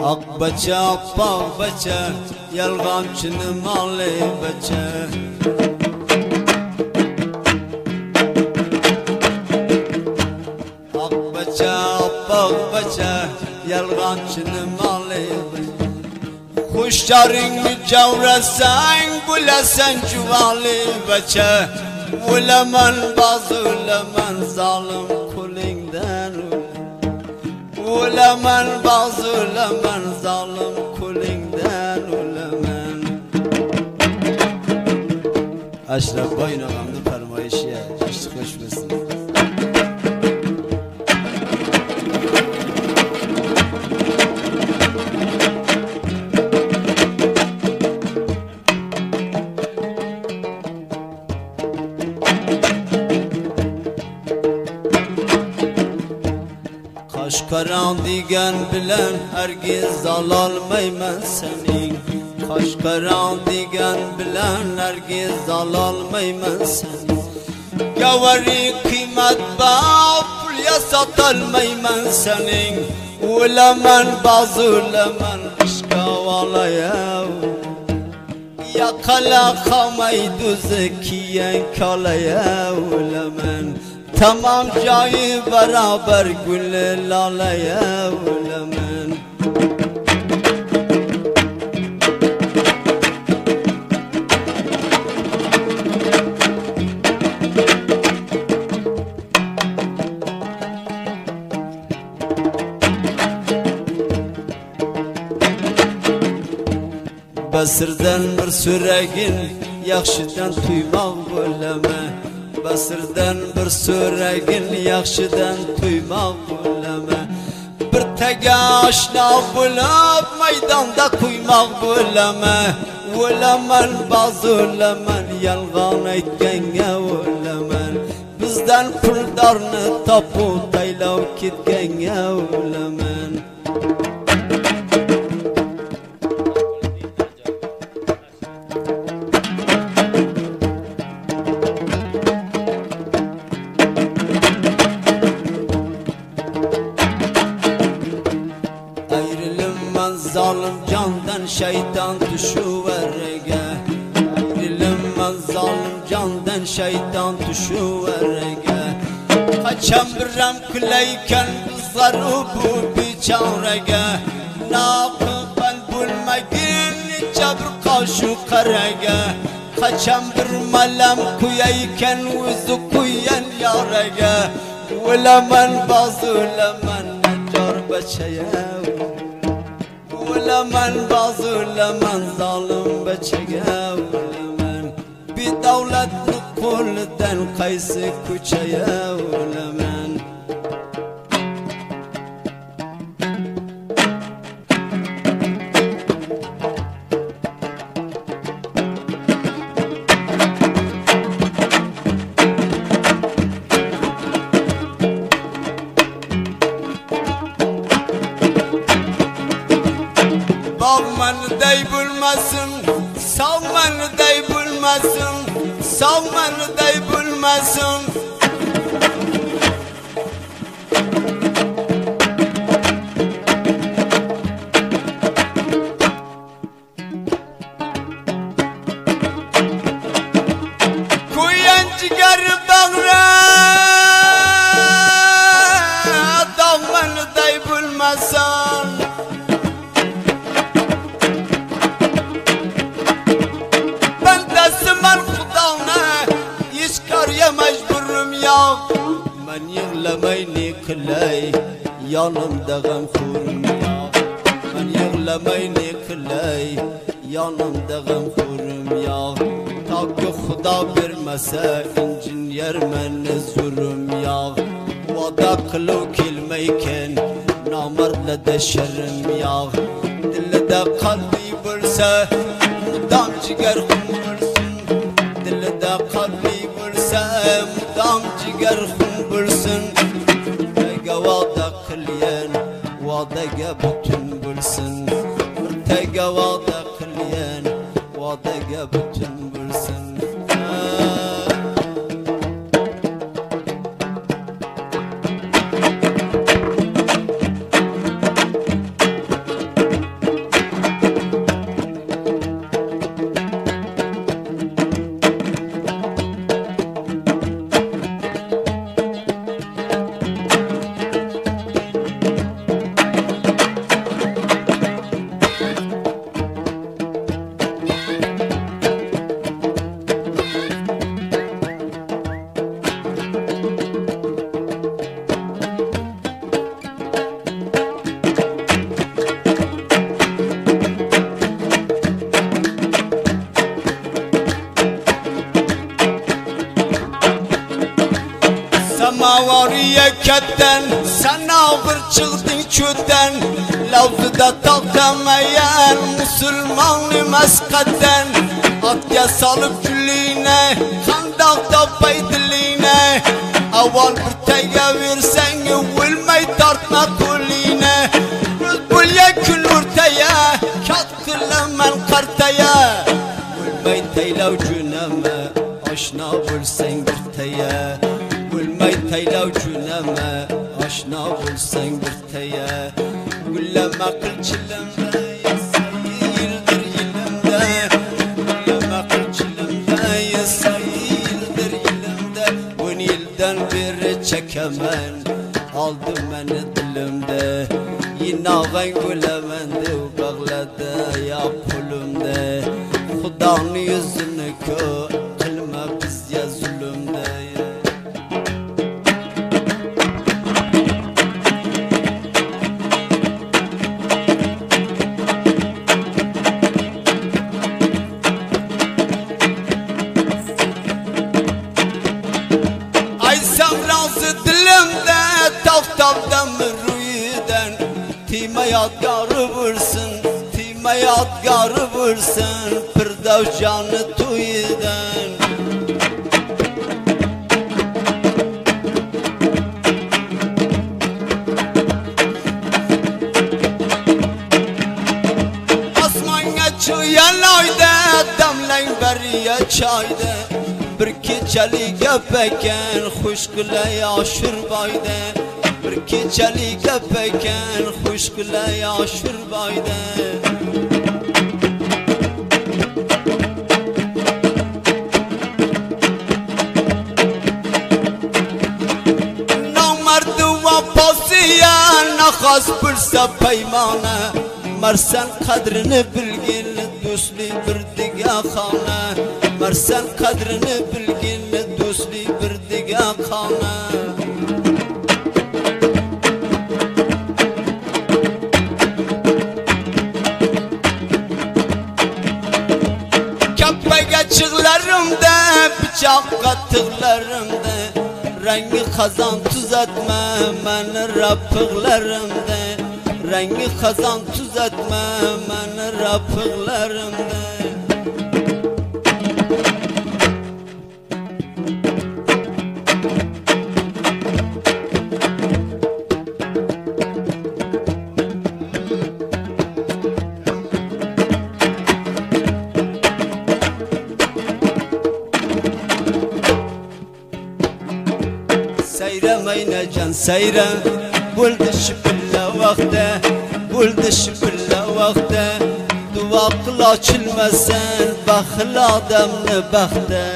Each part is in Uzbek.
Ak bacha pak bacha yalgan çını malı bacha Ak bacha pak bacha yalgan çını malı bacha Kuşların mücavrasan bulasan çuvalı bacha Ulemen bazı ulemen zalim kulinden Ulemen bazı ulemen zalim kulinden ulemen Aşraf boyun ağamdı permayişiye işte koşmasın Kaşkaran digen bilen hergiz alalmayman senin Kaşkaran digen bilen hergiz alalmayman senin Gavari kıymet bağ pulya satalmayman senin Ulemen bazı ulemen aşka valaya Yakala kamaydu zekiyen kalaya ulemen Tamam cayı beraber gül lalaya ulemen Basırdan bir süregin yakşıdan tuymak uleme Basırdan bir süregin yakşıdan tuymak uleme Bir tege aşna bulup meydanda kuymak uleme Ulemen bazı ulemen yalgan etgenge ulemen Bizden puldarını tapu taylav kitgenge ulemen Zalim candan şeytan düşüverge Ayrılmaz zalim candan şeytan düşüverge Kaçan birem küleyken bizleri bu biçarege Nakıbel bulmagin cebr kaşı karege Kaçan bir malem kuyayken yüzü kuyen yarege Ulemen bazı ulemen necar beçeye Ulemen bazı ulemen zalim beçege ulemen Bir devletli kulden kaysı küçeye ulemen Savmanı dey bulmasın, savmanı dey bulmasın, savmanı dey bulmasın. Kuyan cigarı bağra, savmanı dey bulmasın. Mecburum ya ben yığlamayni kılay yanımda gamfurum ya Ben yığlamayni kılay yanımda gamfurum ya Ta ki Xuda vermese incin yermen zurum ya Vada kılı kilmeyken namardla deşerim ya Dilde kalbi bulsa mudam ciger bulsun Dilde kalbi Mudam ciger xun bulsun Tege vada kılyen Vadaga bütün bulsun Tege vada kılyen Vadaga bütün bulsun gökten, sen ağır çıktın çöten. Lavzıda takamayan Müslümanı meskatten. Atya salıp külüne, kandakta paydiline. Aval bir tege versen ölmeyi tartma kulline. Rüzbulya kül ortaya, kat kılamen kartaya. Ölmeyi teylav cüneme, aşna bulsen bir teye. Ölmeyi teylav cüneme, aşna bulsen bir teye. Gülleme kılçilimde, yasayildir yilimde. Gülleme kılçilimde, yasayildir yilimde. 10 yıldan beri çekemen, aldı beni dilimde. Yine ağay gülemendi, bağladı ya kulümde. Kudanın yüzünü kör, kılma biz ya zulümde. Dilimde tahtavdan rüyden. Time yadgarı vursun, time yadgarı vursun. Pirdav canı tuyiden. Asmanga çuyan ayda, damlayın beriye çayda. Bir keçeli gepeken, hoşgule yaşır bayde. Bir keçeli gepeken, hoşgule yaşır bayde. Namerdu vapasiya, nakhas bilse peymane. Mersen kadrini bilgin, dostli bir dige khane. Mersen kadrini bilgin, dostli bir dige khane. Kapıya çıklarımda, bıçak katıklarımda. Rengi kazan tuz etme, beni rapıklarımda. Rengi kazan tuz etme, beni rapıklarımda. Seyremeyle can seyre, buldu şüphülle vakte, buldu şüphülle vakte. Dua kıl açılmasın, bakıl adamını bakte.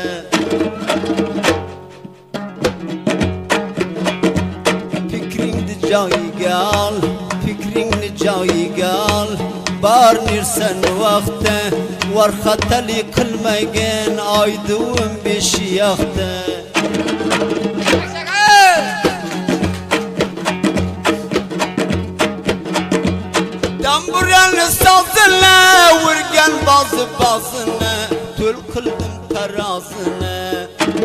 Fikrini cayı gel, fikrini cayı gel. Barnirsen vakte, var hatali kılmaygen, aydığım beşi yakte. Tamburanı sazına, vurgen bazı bazına. Tül kıldım tarazına.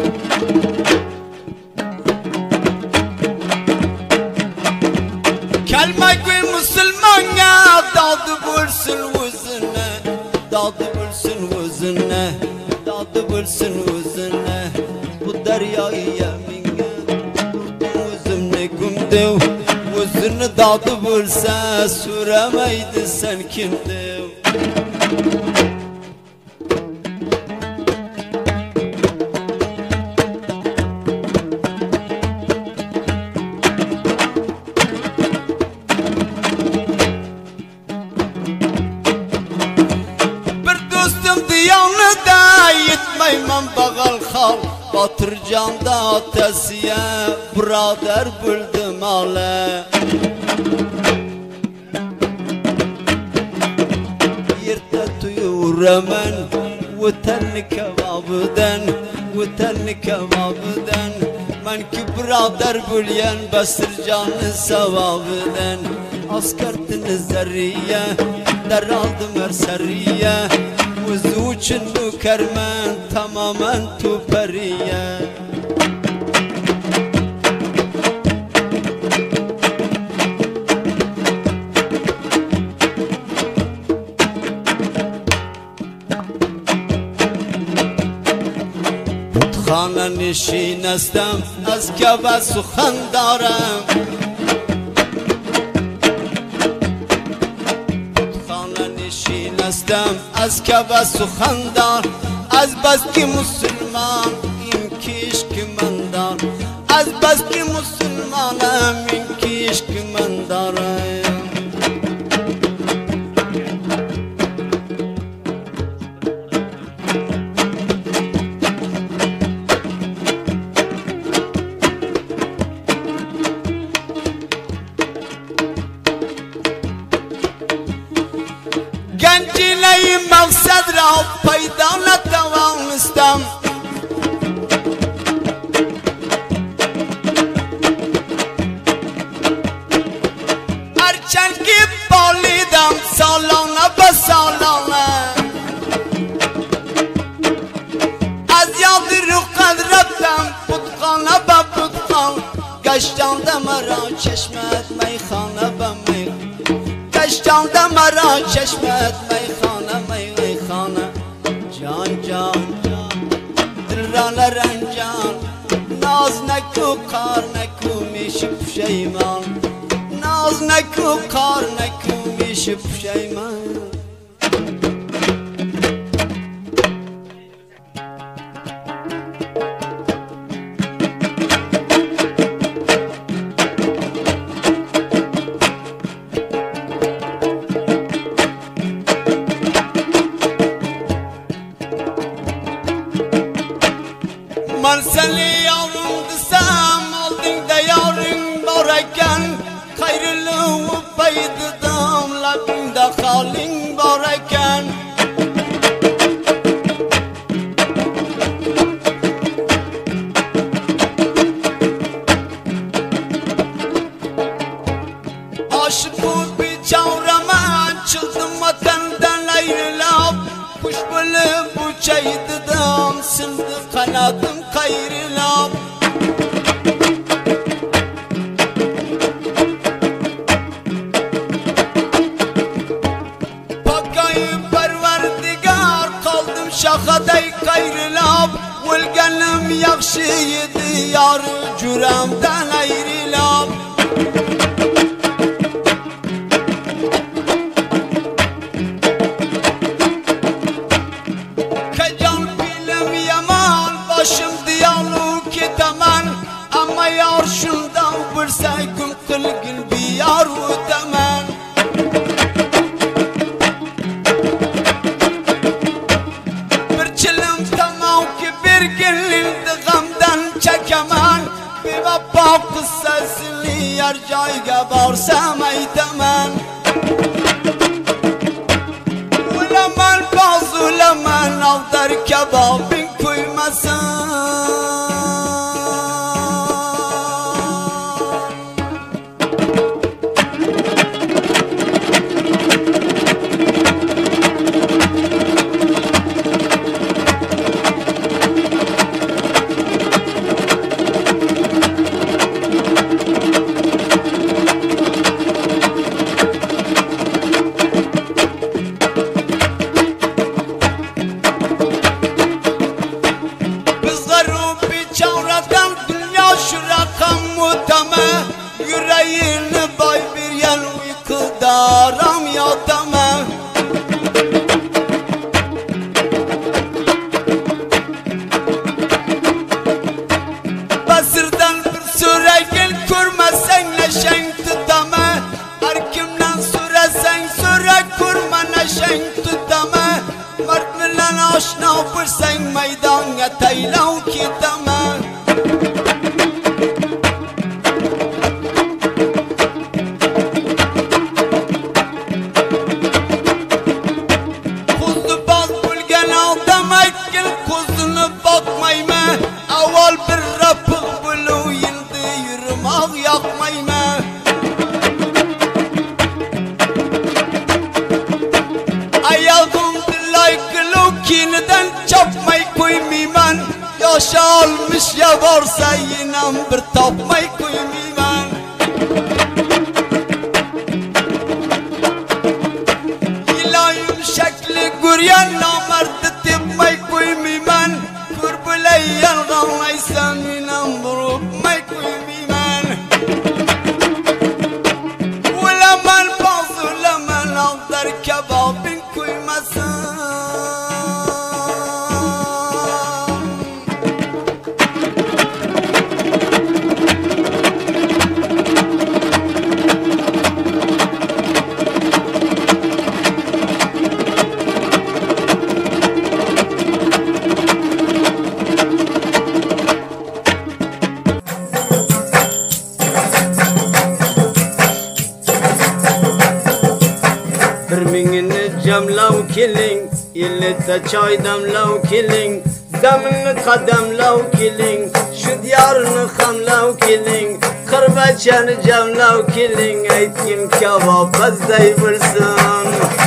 Kelme koy Müslümana, dadı bulsun vüzüne. Dadı bulsun vüzüne, dadı bulsun vüzüne. Bu deryayı yeminge, vurdum vüzümle gümdev. Vüzünü dadı bulsa, süremeydi sen kimdev. Yetmeyman bağal xal, Batırcanda atesiye, Brader buldum ale. Yirte tuyur hemen, Vatan kebabıdan, Vatan kebabıdan. Men ki brader bulyen, Basırcanı sevabıdan. Askertini zerriye, der aldım her seriye. Vuzu çınnu kermen, tamamen tu periye. خانه نشینستم از کعبه سخن دارم خانه نشینستم از کعبه سخن دار از بس که مسلمان این کشک من دار از بس که مسلمانم این کشک من دارم گنجینه مقصد را پیدا نتوانستم هرچند که بالیدم سالانه به سالانه از یاد رخت رفتم بتخانه به بتخانه گشتانده مرا چشمت میخانه به میخانه گشتانده مرا چشمت میخانه میخانه جان جان جان دل را نرنجان ناز نکو کار نکو میشه پشیمان ناز نکو کار نکو میشه پشیمان من seni yavrum desem aldın da yarın bareken Hayrlı paydıdım labinde halin bareken Aşık bu bir çavrama çıktım vatenden ayrılıp Kuş böyle bu çaydıdım sındı kanadım kayrılıp Bakayı perverdigar kaldım şahaday kayrılıp Vılganım yakşıydı yarı cüremden ayrılıp Başım diyalog ketemen Ama yar şundan bir saygım kılgın bir yar ötemen Bir çilim tamam ki bir günlüğümde gamdan çekemen Bir vapa kıssasını yer cayga barsam eytemen Ulemen baz ulemen avdar kebabın koymasın Yüreğini bay bir yen uykudaram yatama Basırdan bir süregil kurmasen neşen tutama Her kimden süresen süre kurma neşen tutama Mert bilen aşna fırsen meydan yataylav kitama Aval bir rapık bulu yıldı yürümak yakmayma Ayağım dilay kılık yeniden çapmay koymayman Yaşa almış ya varsa yinem bir tapmay koymayman İlayım şekli güryen namerdi tepmay koymayman Kurbulayyan gamay Mingini jamlav keling, illata choy damlav keling, zaminni qadamlav keling, shu diyorni hamlav keling, qirbachani jamlav keling, aytgim kabob qazday bo'lsin.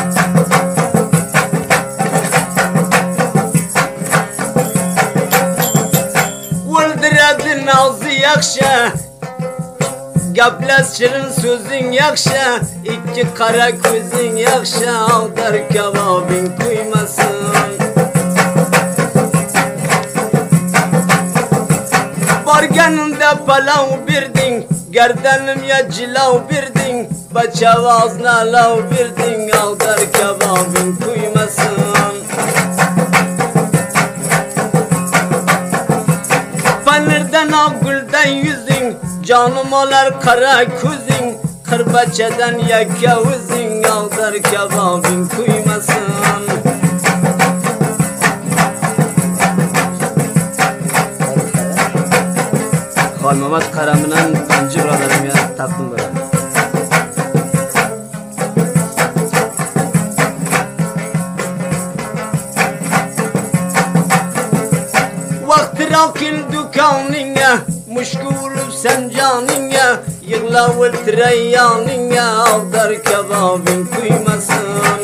O'ldiradi nog'zi yaxshi, gaplas shirin so'zing yaxshi, ikki qara ko'zing yaxshi, og'dar kabobing kuymasin. Borganimda palov berding, gardanimga jilov berding, bachavozna alov berding, og'dar kabobing kuymasin. Panirdan oq guldan yuzing, jonim olar qara ko'zing, qirbachadan yakka o'zing, og'dar kabobing kuymasin. Xolmamat qaraminan Panji birodarimga taqdim bo'ladi. Vaqtiroq kel do'koningga, mushku uribsan joningga, yig'lab o'ltiray yoningga, og'dar kabobing kuymasin.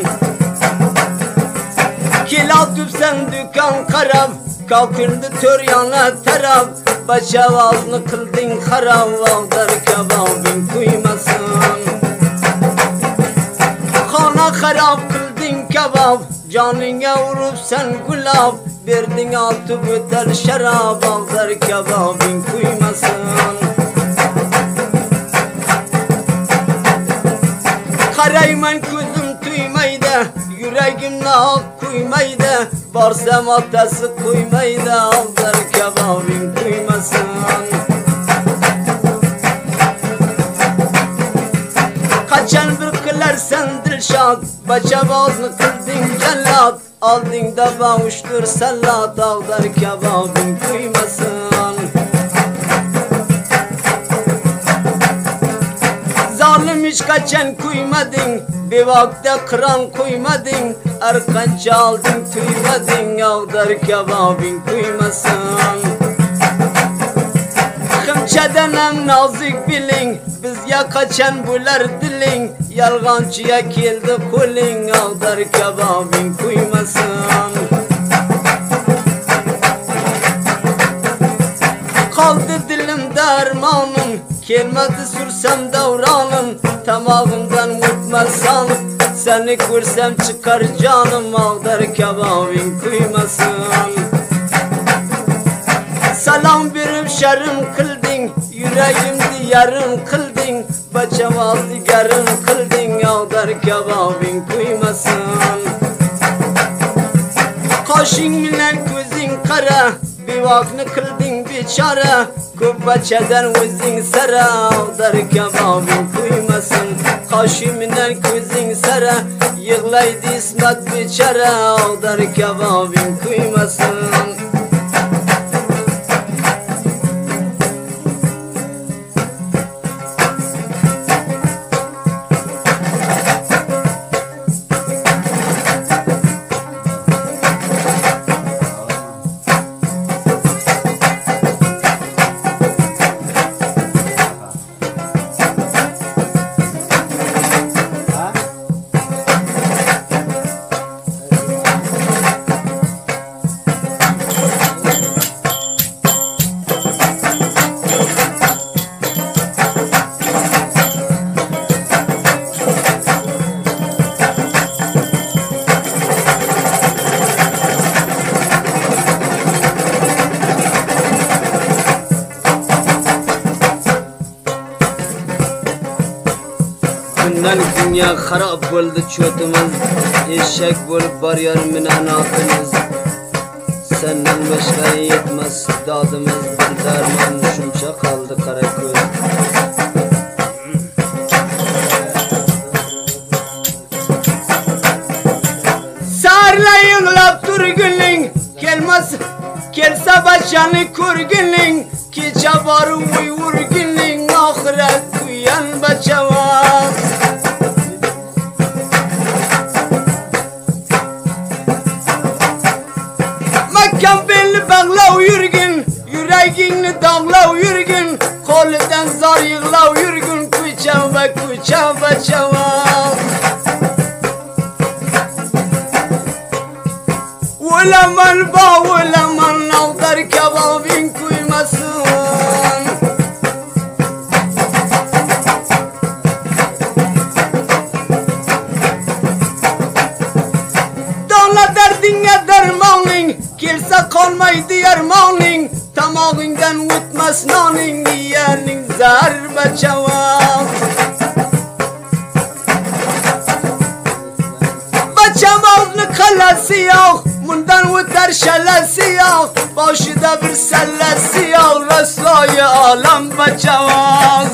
Kelotibsan do'kon qarab, kokildi to'r yana tarab, bachavozni qilding xarob, og'dar kabobing kuymasin. Xona xarob qilding kabob, joningga uribsan gulob, berding olti bo'tal sharob, og'dar kabobing kuymasin. Qarayman ko'zim tuymaydi, yuragimni oq kuymaydi, borsam otasi qo'ymaydi, og'dar kabobing kuymasin. Qachon bir qilarsan dilshod, bachavozni qilding jallod, oldingda baushtur salot, og'dar kabobing kuymasin. Zolim hech qachon kuymading, bevokda qiron qo'ymading, arqancha olding tuymading, og'dar kabobing kuymasin. Qimchadan ham nozik biling, bizga qachon bo'lar diling, yolg'onchiga keldi qo'ling, og'dar kabobing kuymasin. Qoldi dilimda armonim, kelmadi sursam davronim, tomog'imdan o'tmasan, seni ko'rsam chiqar jonim, og'dar kabobing kuymasin. Salom berib sharm qilding, yuragimni yarim qilding, bachavozni garim qilding, og'dar kabobing kuymasin. Qoshing bilan ko'zing qara, bevokni qilding bechora, ko'p bachadan o'zing sara, og'dar kabobing kuymasin. Qoshing bilan ko'zing sara, yig'laydi ismat bechora, og'dar kabobing kuymasin. Kundan kunga xarob bo'ldi cho'timiz, eshak bo'lib boryor minanotimiz. Sendan boshqa yetmas dodimiz, bir darmon shuncha qoldi qara ko'z. Sarla yig'lab turgining, kelmas kelsa bachani ko'rgining, kecha borib uy urgining, oxirat kuyan bachavoz. به کوچه بچوان ولمن با ولمن نو در کبابین کوی مسون دانا در دینگه درمانین کلسه قلمای دیرمانین تماغیندن وطمسنانین دیانین زهر بچوان بچوان نقل سیاخ مندن و در شل سیاخ باشده بر سل سیاخ رسلای عالم بچوان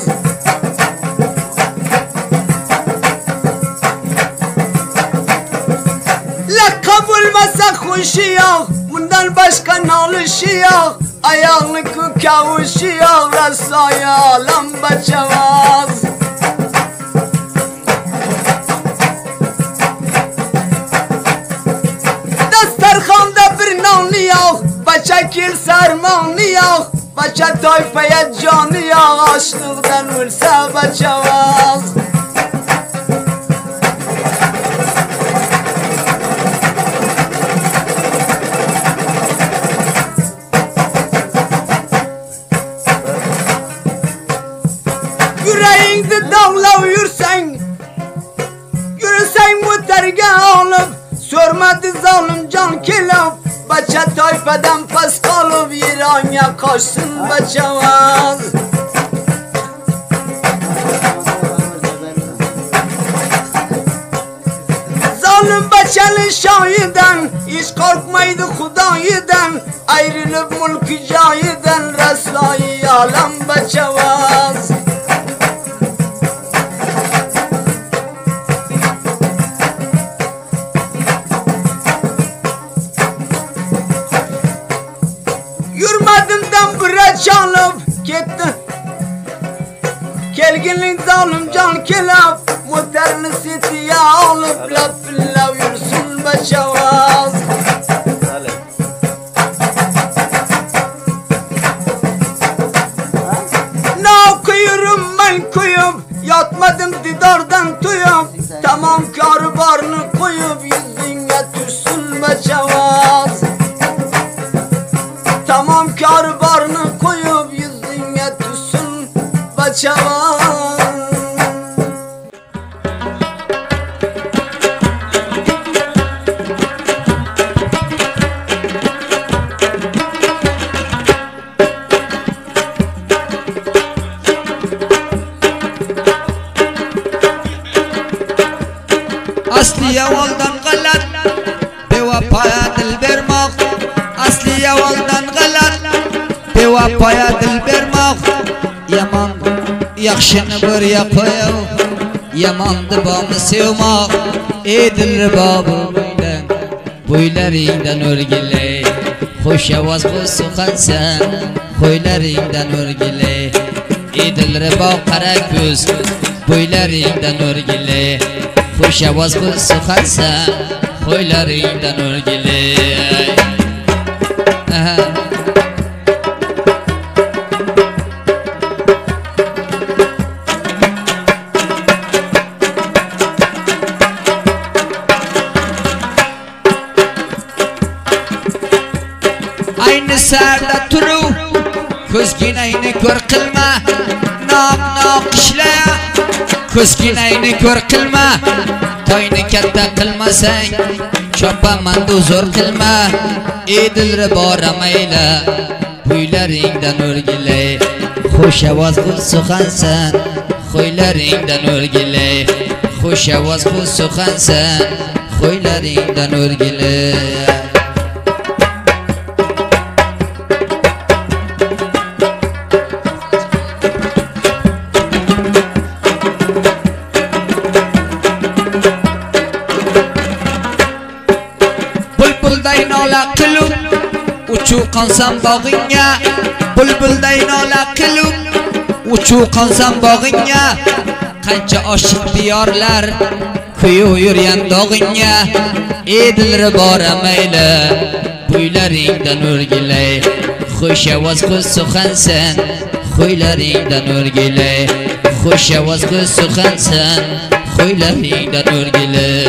لقب المسخ خوشیاخ مندن بشکنال شیاخ ایاغ نکو کهو شیاخ رسلای عالم بچوان بچه کل سرمانیاخ بچه تایفه جانیاخ عاشقدن ورسه بچه واز yüreğin de dağla yürsen muterge alıp sörmedi zalim can kilap بچه تایفدم پس کالو ویرانیا کاشتن بچه واز ظالم بچه شایدن ایش korkmaydı خدایدن ayrılıp mülkü cayiden رسلای عالم بچه واز çalıp gitti Kelginlik zalim can kilap Muterini sitiye alıp Laf lav yürüsün beçavaz Ne okuyurum ben kuyup Yatmadım didardan tuyup Tamam karı barını koyup Yüzüne düşsün beçavaz Tamam karı barını koyup yüzüne düşsün bacağım Asliye oldan galat Bevapaya dil vermak Asliye oldan galat Bevapaya dil vermak Yaman yakşını buraya koyav Yamandı bağımı sevmak Ey babı beylen Boylarından örgile Hoş avaz bu sukan sen Boylarından örgile Ey dilribab kara göz Boylarından örgile Hoş avaz bu sukan sen Boylarından örgile Aynı serde turu Ko'zginayni ko'r qilma Noq ishlaya Ko'zginayni ko'r qilma Toyni katta qilmasang Chopaman zo'r qilma Ey dilribora mayla Bo'ylaringdan o'rgilay Xush ovoz bu suxansan Qo'ylaringdan o'rgilay Xush ovoz bu suxansan Qo'ylaringdan o'rgilay Uçuv qansam bog'ingga bulbulday nola qilib uchuv qansam bog'ingga qancha oshiq diyorlar kuyu yurgan dog'ingga ey dilribora mayli bo'ylaringdan o'rgilay xush ovoz quz suxansan qo'ylaringdan o'rgilay خوش وزغ سخنسن خویلریدن ارگلی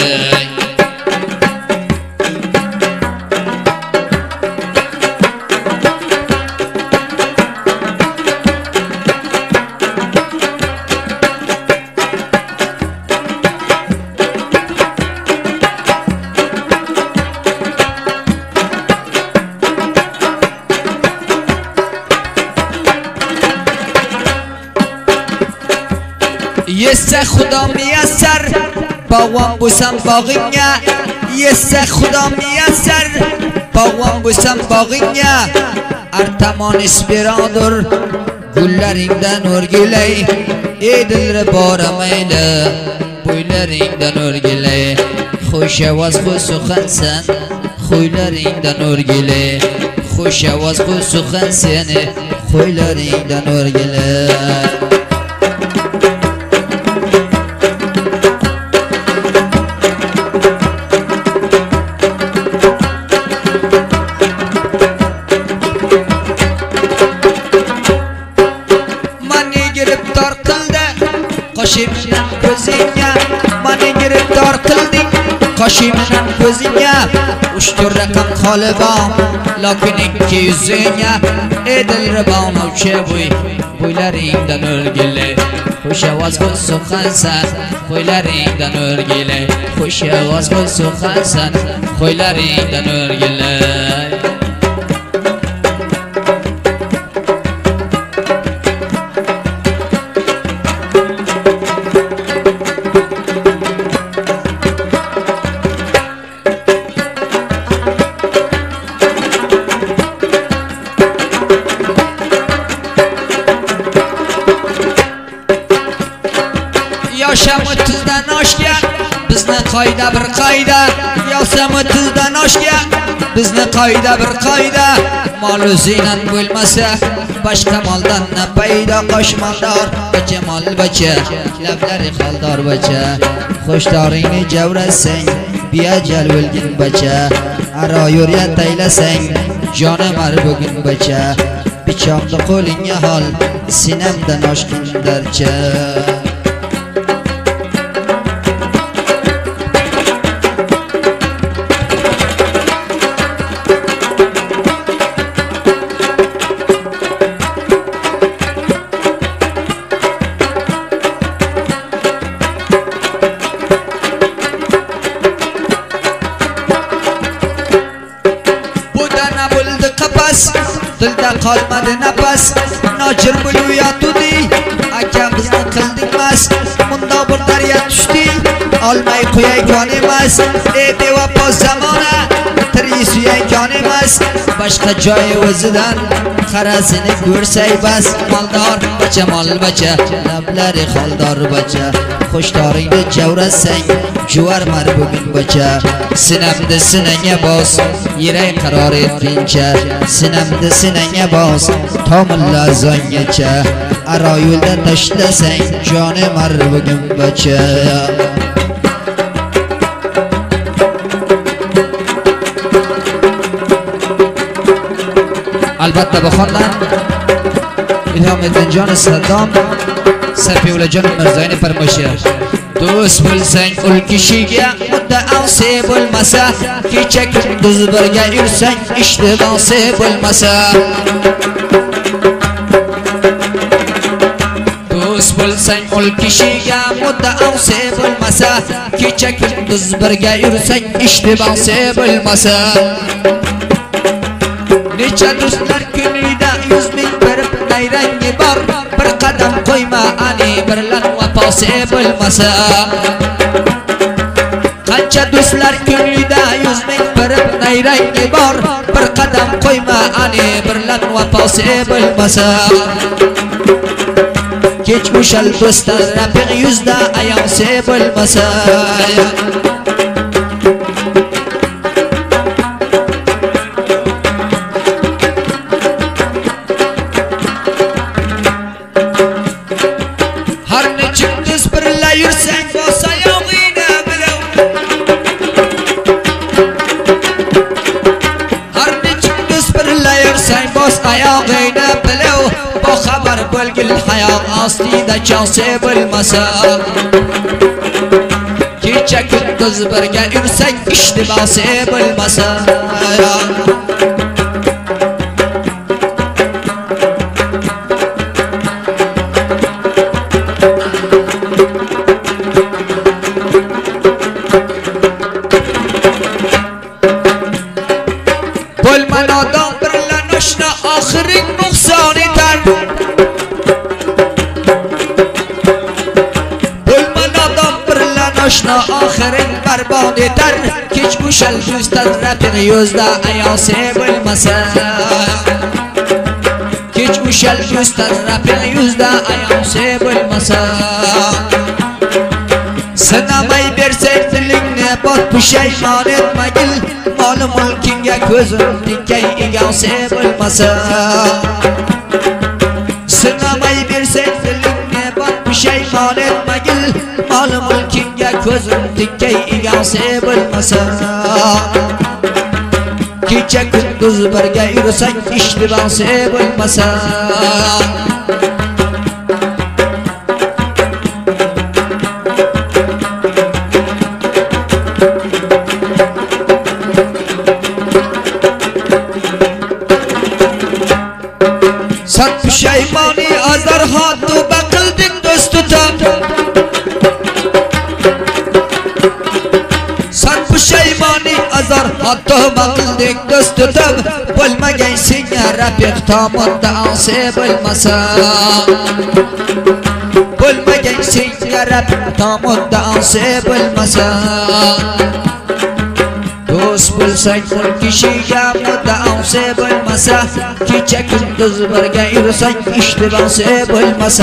یسه خدا میسر باوام بوسم باقینیا یسه خدا میسر باوام بوسم باقینیا ارتمان اسپرادر گللerinden örgüley edilre baramayla boylaringdan örgüley خوش آواز خو سخنسن خویلریندن örgüley خوش آواز خو سخنسن خویلریندن örgüley Kaşımdan gözünya Mani giriftar kıldın Kaşımdan gözünya Uçtur rakam kalbam Lakin 200'ünya Edil rıbam uçe buy Boylarından örgüle Hoş avaz kul sokhansan Boylarından örgüle Hoş avaz kul sokhansan Boylarından örgüle Yaşamı tuzdan aşkya bizni qayda bir qayda Yaşamı tuzdan aşkya bizni qayda bir qayda Mal o'zinan bo'lmasa boshqa maldan na paydo qo'shmandor bacha mol bacha lablari xaldor bacha Xo'shdoringni javrasang biajal o'lgin bacha Aro yurya taylasang jonim ar bugun bacha Bichoqni qo'lingga hol sinamdan oshqin darcha Dilda qolmadi nafas Nochir bo'lib yotdi aka bizni qildingmas Munda bir daryo tushdi olmay qo'yay kon emas Ey bevafo zamona tiri suyay kon emas Boshqa joyi o'zidan qarasini ko'rsay bas Moldor bacha mol bacha lablari xoldor bacha Xo'shdoringni javrasang juvar mar bugun bacha Sinamda sinanga bos yiray qaror etguncha Sinamda sinanga bos tomilla zongacha Aro yo'lda tashlasang jonim ar bugun bacha Albatta bu xondan ilhom etilgan Saddam Safiullajon Mirzoyevning farmoyishi Do'st bo'lsang ul kishiga mudda'osi bo'lmasa kecha kunduz birga yursang ishtibosi bo'lmasa Do'st bo'lsang ul kishiga mudda'osi bo'lmasa kecha kunduz birga yursang ishtibosi bo'lmasa Necha do'stlar ko'nglida 100 ming berib nayrangi bor Bir qadam qo'yma ani birlan vafosi bo'lmasa Qancha do'stlar ko'nglida 100 ming berib nayrangi bor Bir qadam qo'yma ani birlan vafosi bo'lmasa Kech o'shal do'stlar rafiq yuzda ayonsi bo'lmasa ayog'ingni bilov bu xabar bo'lgan ko'ngil hayot ostida chose bo'lmasa kecha kunduz birga yursak ishtibasi bo'lmasa bo'lma nodon bilan oshna oxiring nuqson etar bo'lma nodon bilan oshna oxiring barbod etar kech bo'shal yuzdan raping yuzda ayosi bo'lmasa kech bo'shal yuzdan raping yuzda ayosi bo'lmasa sinamay bersang dilingni bot pushaymon etmagil mol mulkingga ko'zim tikkay egasi bo'lmasa sinamay bersang dilingni bot pushaymon etmagil mol mulkingga ko'zim tikkay egasi bo'lmasa kecha kunduz birga yursang ishtibasi bo'lmasa Sen pushaymoni azar hatu baqilding do'stutam Sen pushaymoni azar hatu baqilding do'stutam bo'lmagan senga rafiq tomonda onse bo'lmasa bo'lmagan senga rafiq tomonda onse bo'lmasa do'st bo'lsang bir kishiga muddaosi bo'lmasa kecha kunduz birga yursang ishtibasi bo'lmasa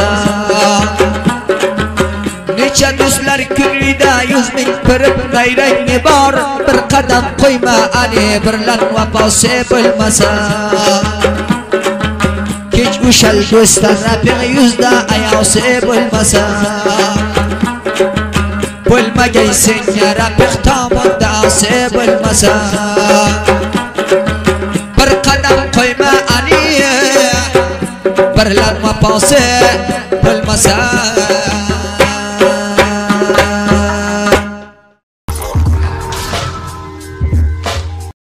necha do'stlar kunida 100 ming pirib g'ayrangi bor bir qadam qo'yma ani birlan vafosi bo'lmasa kech o'shal do'stlar rafiq yuzda ayosi bo'lmasa bo'lmagay senga rafiq tomonda onse bo'lmasa bir qadam qo'yma ani birlan vafosi bo'lmasa